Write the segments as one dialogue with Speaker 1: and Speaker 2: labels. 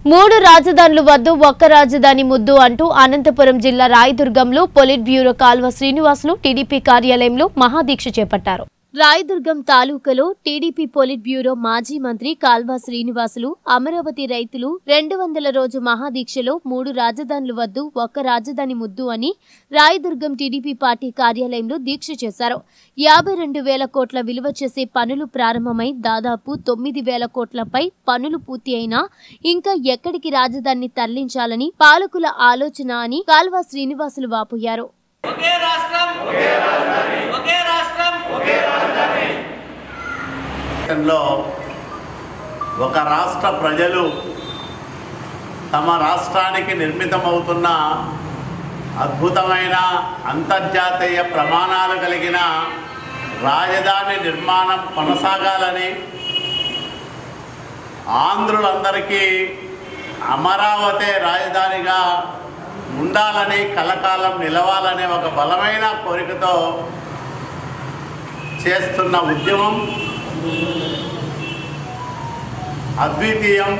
Speaker 1: మూడు రాజధానులు వద్దు ఒక్క రాజధాని ముద్దు అంటూ అనంతపురం జిల్లా రాయదుర్గంలో polit bureau Kalva Srinivasulu TDP కార్యాలయంలో మహాదీక్ష చేపట్టారు. రాయదుర్గం తాలూకాలో టీడీపీ పొలిట్ బ్యూరో మాజీ మంత్రి కాల్వ శ్రీనివాసులు అమరావతి రైతులు 200 రోజు మహాదీక్షలో మూడు రాజధానులు వద్దు ఒక్క రాజధాని ముద్దు అని రాయదుర్గం టీడీపీ పార్టీ కార్యాలయంలో దీక్ష చేశారు. 52,000 కోట్ల విలువ చేసే పనులు ప్రారంభమై దాదాపు 9,000 కోట్లపై పనులు పూర్తి అయినా ఇంకా ఎక్కడికి రాజధానిని తరలించాలని పాలకుల ఆలోచన అని కాల్వ శ్రీనివాసులు వాపోయారు.
Speaker 2: ఒక రాష్ట్ర ప్రజలు తమ రాష్ట్రానికి నిర్మితమవుతున్న అద్భుతమైన అంతర్జాతీయ ప్రమాణాలు కలిగిన రాజధాని నిర్మాణం కొనసాగాలని, ఆంధ్రులందరికీ అమరావతి రాజధానిగా ఉండాలని, కలకాలం నిలవాలనే ఒక బలమైన కోరికతో చేస్తున్న ఉద్యమం అద్వితీయం,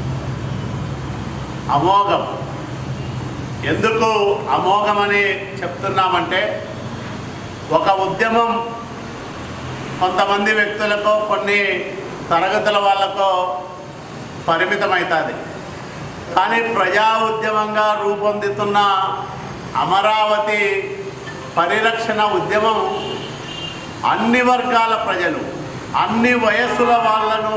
Speaker 2: అమోఘం. ఎందుకు అమోఘమని చెప్తున్నామంటే, ఒక ఉద్యమం కొంతమంది వ్యక్తులకో కొన్ని తరగతుల వాళ్ళకో పరిమితమవుతుంది. కానీ ప్రజా ఉద్యమంగా రూపొందుతున్న అమరావతి పరిరక్షణ ఉద్యమం అన్ని వర్గాల ప్రజలు, అన్ని వయస్సుల వాళ్ళను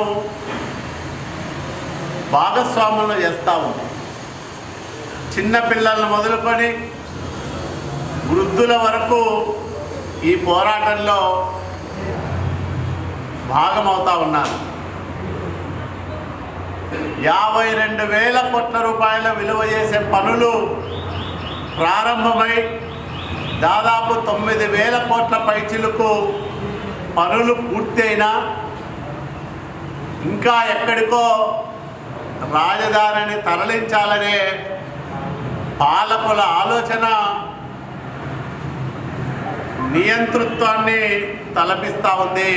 Speaker 2: భాగస్వాములను చేస్తూ ఉంది. చిన్నపిల్లలను మొదలుకొని వృద్ధుల వరకు ఈ పోరాటంలో భాగమవుతూ ఉన్నారు. 52,000 కోట్ల రూపాయల విలువ చేసే పనులు ప్రారంభమై దాదాపు 9,000 కోట్ల పైచిలకు పనులు పూర్తయినా ఇంకా ఎక్కడికో రాజధానిని తరలించాలనే పాలకుల ఆలోచన నియంతృత్వాన్ని తలపిస్తూ ఉంది.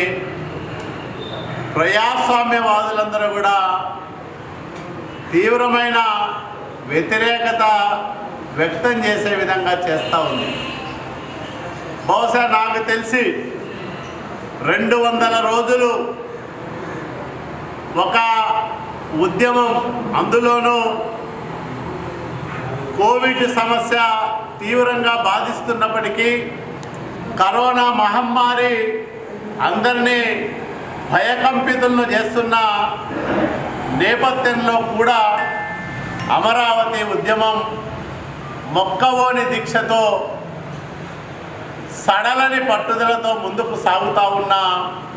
Speaker 2: ప్రజాస్వామ్యవాదులందరూ కూడా తీవ్రమైన వ్యతిరేకత వ్యక్తం చేసే విధంగా చేస్తూ ఉంది. బహుశా నాకు తెలిసి 200 రోజులు ఒక ఉద్యమం, అందులోనూ కోవిడ్ సమస్య తీవ్రంగా బాధిస్తున్నప్పటికీ, కరోనా మహమ్మారి అందరినీ భయకంపితులను చేస్తున్న నేపథ్యంలో కూడా అమరావతి ఉద్యమం మొక్కవోని దీక్షతో, సడలని పట్టుదలతో ముందుకు సాగుతూ ఉన్న